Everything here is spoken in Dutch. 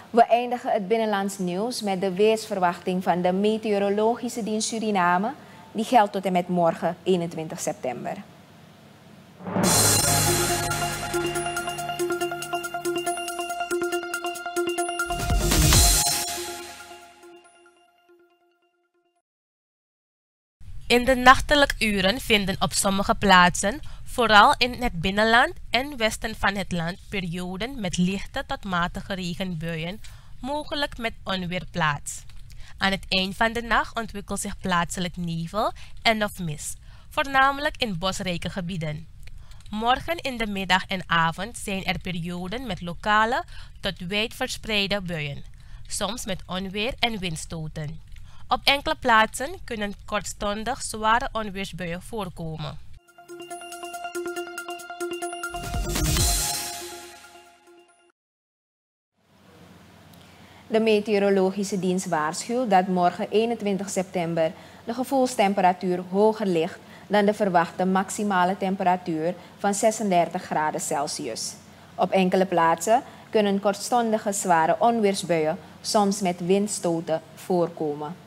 We eindigen het binnenlands nieuws met de weersverwachting van de Meteorologische Dienst Suriname. Die geldt tot en met morgen 21 september. In de nachtelijke uren vinden op sommige plaatsen, vooral in het binnenland en westen van het land, perioden met lichte tot matige regenbuien, mogelijk met onweer plaats. Aan het eind van de nacht ontwikkelt zich plaatselijk nevel en of mist, voornamelijk in bosrijke gebieden. Morgen in de middag en avond zijn er perioden met lokale tot wijd verspreide buien, soms met onweer en windstoten. Op enkele plaatsen kunnen kortstondig zware onweersbuien voorkomen. De Meteorologische Dienst waarschuwt dat morgen 21 september de gevoelstemperatuur hoger ligt dan de verwachte maximale temperatuur van 36 graden Celsius. Op enkele plaatsen kunnen kortstondige zware onweersbuien, soms met windstoten, voorkomen.